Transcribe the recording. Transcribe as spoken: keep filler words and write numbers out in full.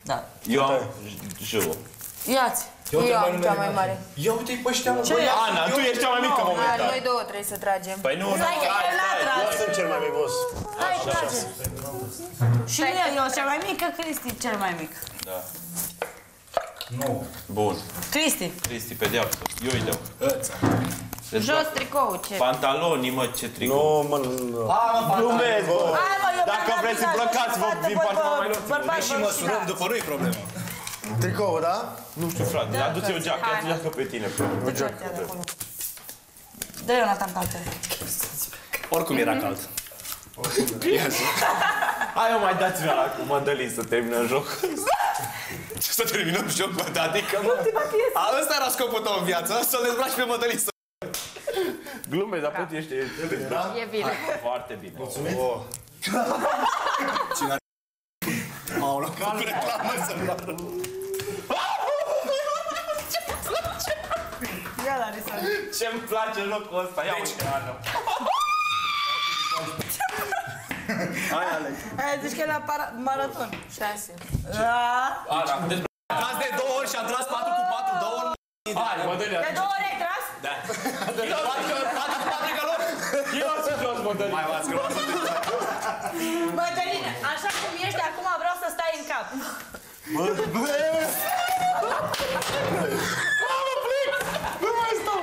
Da. Eu am jău. Ia-ți. Eu am cea mai mare. Ia uite-i pe ăștia, mă. Ana, tu ești cea mai mică momentan. Noi două trebuie să tragem. Păi nu, nu, Stai că el n-a tras. Eu sunt cel mai mic boss. Hai, trage. Și eu cea mai mică, Cristi cel mai mic. Da. Nu. Bun. Cristi. Cristi, pedeapsă. Eu îi dau. Jos tricou, ce? Pantalonii, mă, ce tricou. Nu, mă, nu. Glumesc, bă. Hai, mă, eu Dacă vreți să îmbrăcați, vă din partea mai lor. Și măsurăm după nu-i problemă. Tricou, da? Nu știu, frate, adu-ți o geacă, ia-ți o geacă pe tine. O geacă. Dă eu Nathan calcă. Oricum era cald. Hai, eu mai dați-mi ala cu Mădălin să terminăm jocul. Ce să terminăm jocul, adică, mă? Ăsta era scopul tău în viață, să-l dezbraci pe Mădălin. Glume, dar pot ești... E bine. Foarte bine. Mulțumit. Cine are... Aoleu, cu reclamă să-mi luară. Ce-mi place jocul ăsta, ia uite, Ana. Hai, Alex. Hai, zici că e la maraton. Șase. Ana, A tras de două ori și a tras patru cu patru, două ori. hai, Mădălin. De două ori ai tras? Da. patru cu patru e calor. Eu să jos, Mădălin. Mai v-ați scăpat. Mădăline, așa cum ești acum, vreau să stai în cap. Bă, bă! Mamă, plec! Nu mai stau!